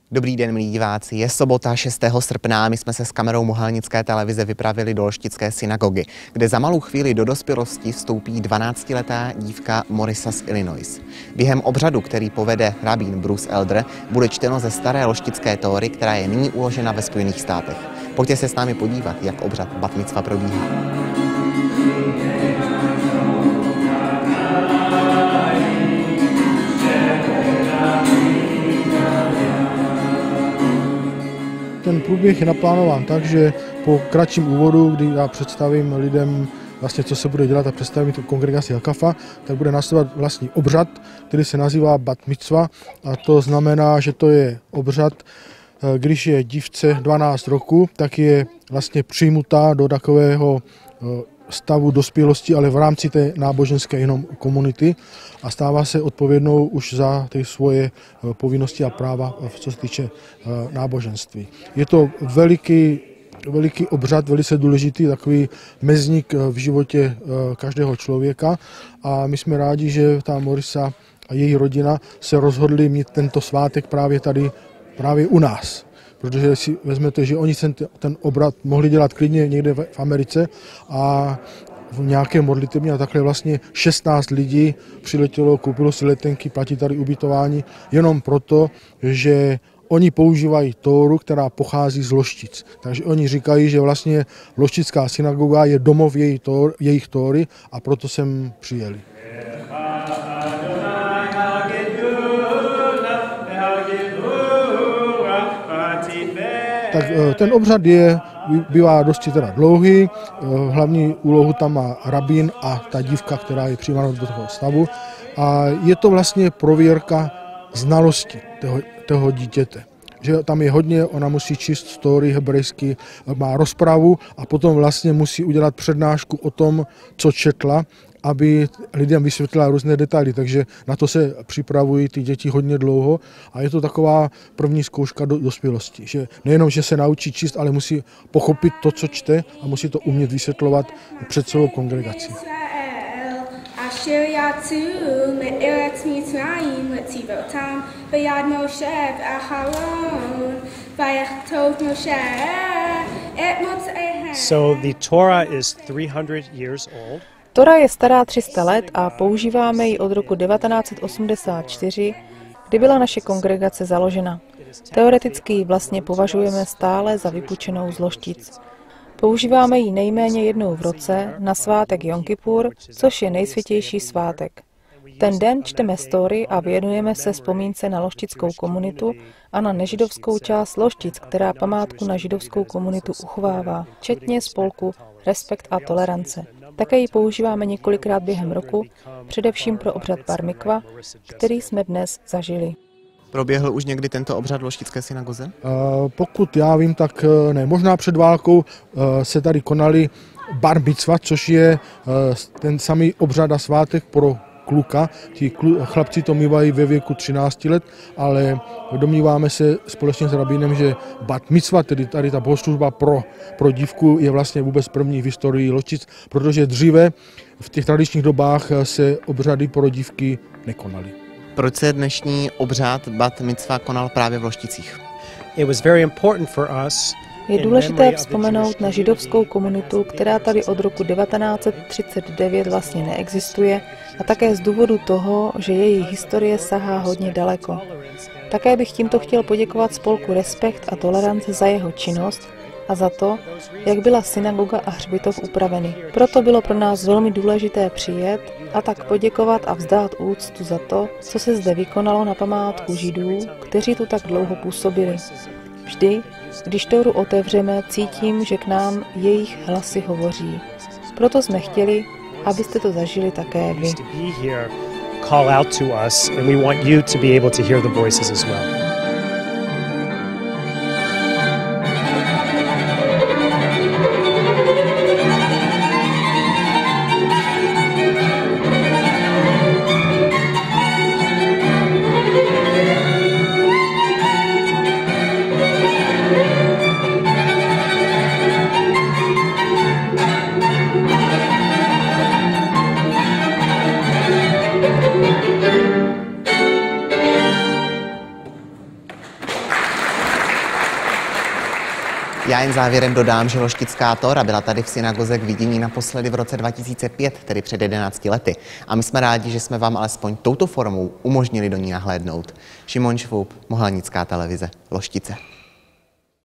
Dobrý den, milí diváci. Je sobota 6. srpna a my jsme se s kamerou Mohelnické televize vypravili do Loštické synagogy, kde za malou chvíli do dospělosti vstoupí 12letá dívka Morisa z Illinois. Během obřadu, který povede rabín Bruce Elder, bude čteno ze staré loštické Tóry, která je nyní uložena ve Spojených státech. Pojďte se s námi podívat, jak obřad bat micva probíhá. Ten průběh je naplánován tak, že po kratším úvodu, kdy já představím lidem vlastně, co se bude dělat a představím tu kongregaci Hakafa, tak bude následovat vlastní obřad, který se nazývá bat micva, a to znamená, že to je obřad, když je dívce 12 roku, tak je vlastně přijmutá do takového stavu dospělosti, ale v rámci té náboženské jenom komunity a stává se odpovědnou už za ty svoje povinnosti a práva, co se týče náboženství. Je to veliký obřad, velice důležitý, takový mezník v životě každého člověka a my jsme rádi, že ta Morisa a její rodina se rozhodli mít tento svátek právě tady, právě u nás. Protože si vezmete, že oni ten obrat mohli dělat klidně někde v Americe a v nějaké modlitebně a takhle vlastně 16 lidí přiletělo, koupilo si letenky, platí tady ubytování jenom proto, že oni používají Tóru, která pochází z Loštic. Takže oni říkají, že vlastně Loštická synagoga je domov jejich Tóry a proto sem přijeli. Tak ten obřad bývá dosti teda dlouhý, hlavní úlohu tam má rabín a ta dívka, která je přijímána do toho stavu a je to vlastně prověrka znalosti toho dítěte. Že tam je hodně, ona musí číst story hebrejsky, má rozpravu a potom vlastně musí udělat přednášku o tom, co četla, aby lidem vysvětlila různé detaily, takže na to se připravují ty děti hodně dlouho a je to taková první zkouška do dospělosti, že nejenom, že se naučí číst, ale musí pochopit to, co čte a musí to umět vysvětlovat před celou kongregací. So the Torah is 300 years old. Tora je stará 300 let a používáme ji od roku 1984, kdy byla naše kongregace založena. Teoreticky ji vlastně považujeme stále za vypůjčenou z Loštic. Používáme ji nejméně jednou v roce na svátek Jom Kipur, což je nejsvětější svátek. Ten den čteme story a věnujeme se vzpomínce na loštickou komunitu a na nežidovskou část Loštic, která památku na židovskou komunitu uchovává, včetně spolku Respekt a tolerance. Také ji používáme několikrát během roku, především pro obřad bar mikva, který jsme dnes zažili. Proběhl už někdy tento obřad v Loštické synagoze? Pokud já vím, tak ne. Možná před válkou se tady konali bar micva, což je ten samý obřad a svátek pro kluka. Ti chlapci to mívají ve věku 13 let, ale domníváme se společně s rabínem, že bat micva, tedy tady ta bohoslužba pro dívku, je vlastně vůbec první v historii Loštic, protože dříve v těch tradičních dobách se obřady pro dívky nekonaly. Proč se dnešní obřad bat micva konal právě v Lošticích? Je důležité vzpomenout na židovskou komunitu, která tady od roku 1939 vlastně neexistuje, a také z důvodu toho, že její historie sahá hodně daleko. Také bych tímto chtěl poděkovat spolku Respekt a tolerance za jeho činnost a za to, jak byla synagoga a hřbitov upraveny. Proto bylo pro nás velmi důležité přijet a tak poděkovat a vzdát úctu za to, co se zde vykonalo na památku Židů, kteří tu tak dlouho působili. Vždy, když Tóru otevřeme, cítím, že k nám jejich hlasy hovoří. Proto jsme chtěli, abyste to zažili také vy. Call out to us, and we want you to be able to hear the voices as well. Já jen závěrem dodám, že Loštická Tóra byla tady v synagoze k vidění naposledy v roce 2005, tedy před 11 lety. A my jsme rádi, že jsme vám alespoň touto formou umožnili do ní nahlédnout. Šimon Švoup, Mohelnická televize, Loštice.